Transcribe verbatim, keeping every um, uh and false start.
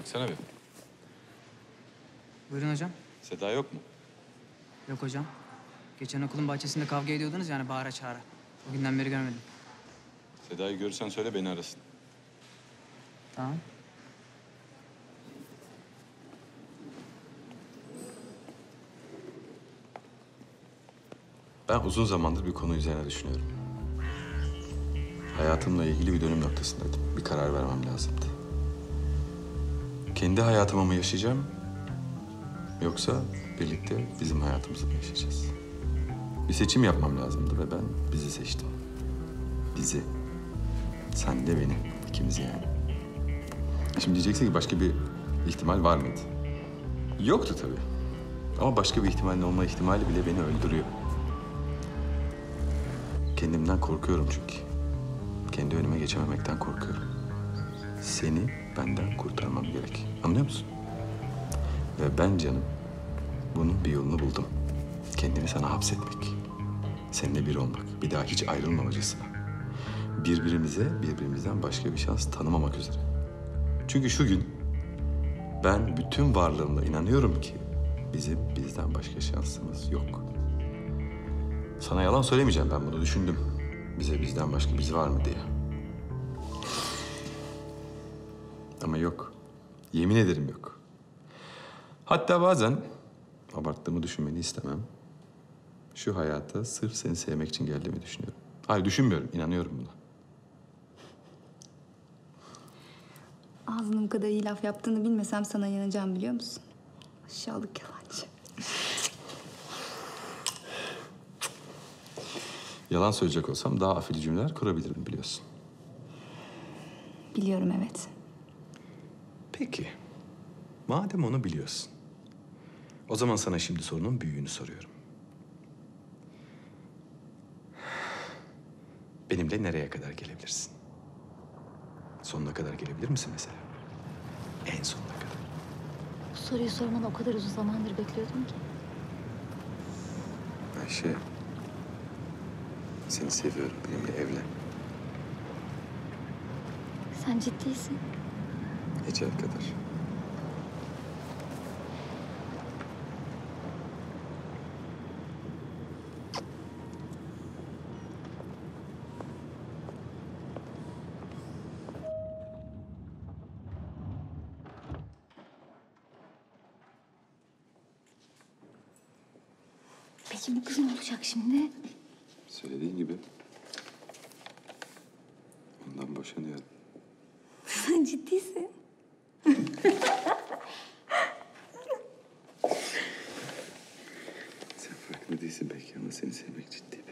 Baksana bir. Buyurun hocam. Seda yok mu? Yok hocam. Geçen okulun bahçesinde kavga ediyordunuz yani bağıra çağıra. O günden beri görmedim. Seda'yı görürsen söyle beni arasın. Tamam. Ben uzun zamandır bir konu üzerine düşünüyorum. Hayatımla ilgili bir dönüm noktasındaydım. Bir karar vermem lazımdı. Kendi hayatımı mı yaşayacağım? Yoksa birlikte bizim hayatımızı mı yaşayacağız? Bir seçim yapmam lazımdı ve ben bizi seçtim. Bizi. Sen de beni. İkimiz yani. Şimdi diyeceksin ki başka bir ihtimal var mıydı? Yoktu tabii. Ama başka bir ihtimalin olma ihtimali bile beni öldürüyor. Kendimden korkuyorum çünkü. Kendi önüme geçememekten korkuyorum. Seni benden kurtarmam gerek. Anlıyor musun? Ve ben canım bunun bir yolunu buldum. Kendimi sana hapsetmek. Seninle bir olmak. Bir daha hiç ayrılmamacasına. Birbirimize birbirimizden başka bir şans tanımamak üzere. Çünkü şu gün ben bütün varlığımla inanıyorum ki bizim bizden başka şansımız yok. Sana yalan söylemeyeceğim, ben bunu düşündüm. Bize bizden başka biz var mı diye. Ama yok. Yemin ederim yok. Hatta bazen abarttığımı düşünmeni istemem. Şu hayata sırf seni sevmek için geldiğimi düşünüyorum. Hayır, düşünmüyorum, inanıyorum buna. Ağzının bu kadar iyi laf yaptığını bilmesem sana inanacağım biliyor musun? Aşağılık yalancı. Yalan söyleyecek olsam daha afili cümleler kurabilirim biliyorsun. Biliyorum evet. Peki. Madem onu biliyorsun. O zaman sana şimdi sorunun büyüğünü soruyorum. Benimle nereye kadar gelebilirsin? Sonuna kadar gelebilir misin mesela? En sonuna kadar. Bu soruyu sormanı o kadar uzun zamandır bekliyordum ki. Ayşe, seni seviyorum. Benimle evlen. Sen ciddisin. Ecel kadar. Peki bu kız ne olacak şimdi? Söylediğin gibi. Ondan boşanıyorum. Sen ciddisin. Sen farkında değilsin belki ama seni sevmek ciddiyim.